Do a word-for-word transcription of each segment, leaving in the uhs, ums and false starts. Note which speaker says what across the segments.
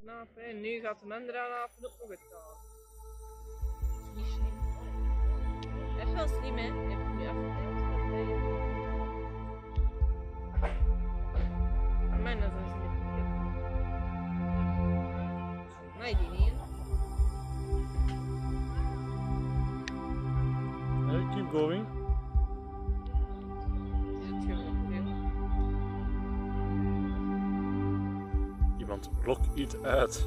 Speaker 1: knapen en nu gaat de andere apen ook nog het gaan. Dat is niet slim. Hij is wel slim, hè? Hij heeft nu afgeleid. Maar mijn dat is een slim. Nee, die niet.
Speaker 2: Uh, keep going.
Speaker 1: Is het gewoon veel?
Speaker 2: Iemand blok iets uit.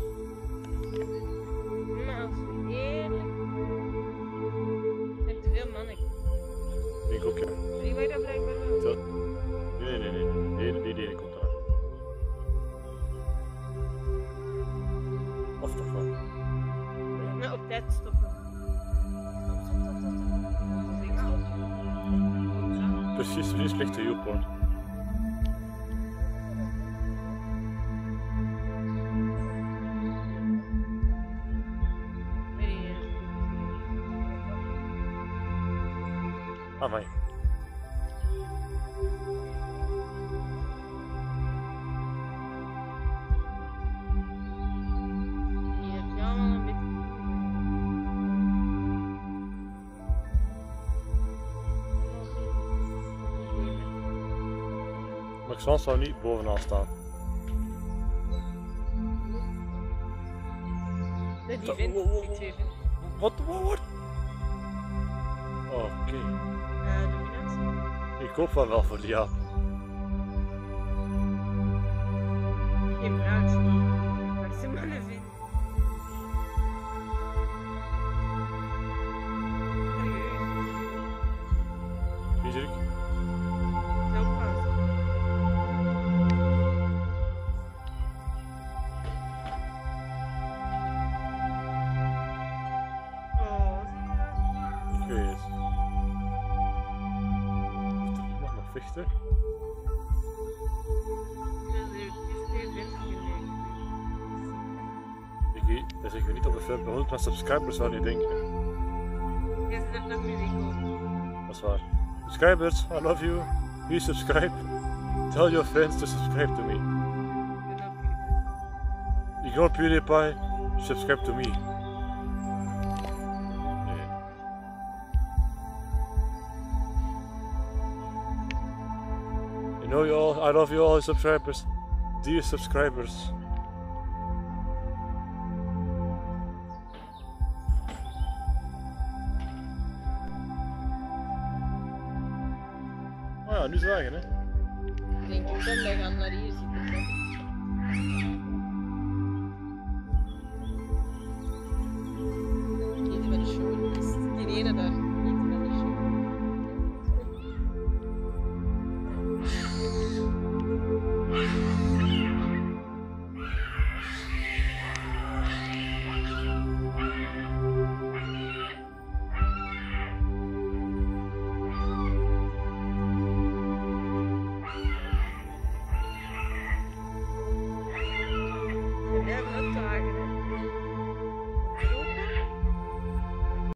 Speaker 1: Maar als je eerlijk... Het zijn te veel mannen.
Speaker 2: Ik ook, ja.
Speaker 1: Die wij dat blijkbaar wel.
Speaker 2: Zo. Nee, nee, nee, nee. Die, die, die komt eraan. Of toch wel?
Speaker 1: Nou, op tijd stoppen. Stop, stop, stop, stop, stop. Dus ik stop.
Speaker 2: Precies, wie slechte Joeport. Amai.
Speaker 1: Hier, het gaat wel een beetje.
Speaker 2: Maxwell zou niet bovenaan staan.
Speaker 1: Nee, die vindt ik zeven.
Speaker 2: Wat? Wat? Wat? Oké. Okay.
Speaker 1: Uh, dominantie.
Speaker 2: Ik hoop van wel voor die aap.
Speaker 1: Geen vrouwtje. Maar ze mannen vinden.
Speaker 2: Wie zeg ik?
Speaker 1: Zo pas. Oh, zie je dat?
Speaker 2: Ik weet het. Moet er iemand nog vechten? Ik dat zeggen we niet op de filmpje honderd subscribers zou niet denken.
Speaker 1: Ja, ze heeft nog muziek op.
Speaker 2: Dat is waar. Subscribers, I love you. Please subscribe. Tell your friends to subscribe to me. Ignore PewDiePie. Subscribe to me. Nee. You know you all, I love you all subscribers. Dear subscribers. Oh ja, nu zwagen hè.
Speaker 1: Ik denk, kom, wij gaan naar hier.